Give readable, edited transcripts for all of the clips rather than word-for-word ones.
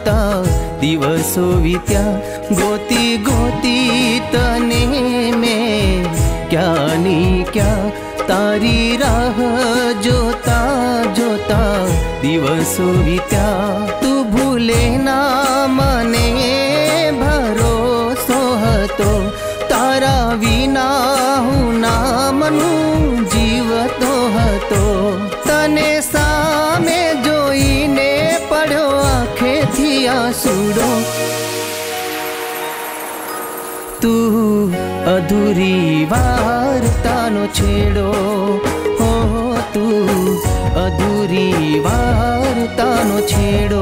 જોતા દિવસો વીત્યા, ગોતી ગોતી તને મેં ક્યાંની ક્યાં, તારી રાહ જોતા જોતા દિવસો વીત્યા. તું ભૂલે ના મને ભરોસો હતો, તારા વિના હું નામનું જીવતો હતો. તને સામે જોઈને પડ્યો આંખેથી આંસુડો. તું અધૂરી વાર્તાનો છેડો, હો તું અધૂરી વાર્તાનો છેડો.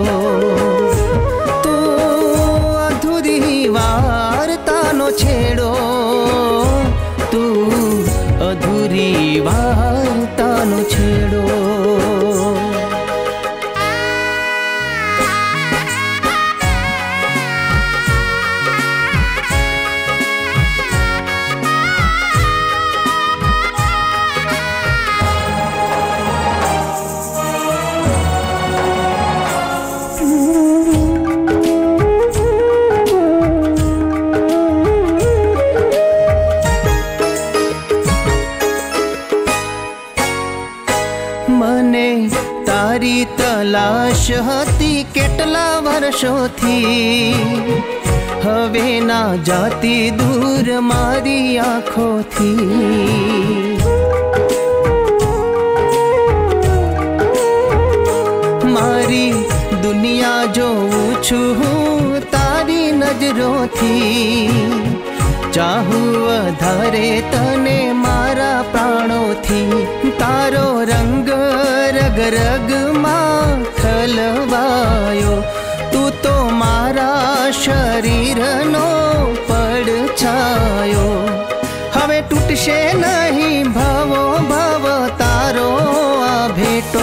તું અધૂરી વાર્તાનો છેડો, તું અધૂરી વાર્તાનો છેડો. મને તારી તલાશ હતી કેટલા વર્ષોથી, હવે ના જાતી દૂર મારી આંખોથી. મારી દુનિયા જોઉં છું હું તારી નજરોથી, ચાહું વધારે તને મારા પ્રાણોથી. તારો રંગ રગ રગમાં ખલવાયો, તું તો મારા શરીરનો પડછાયો. હવે તૂટશે નહીં ભવો ભવ તારો આ ભેટો.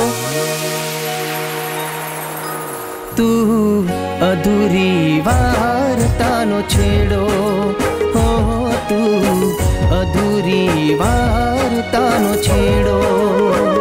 તું અધૂરી વાર્તાનો છેડો, હો તું અધૂરી વાર્તાનો છેડો.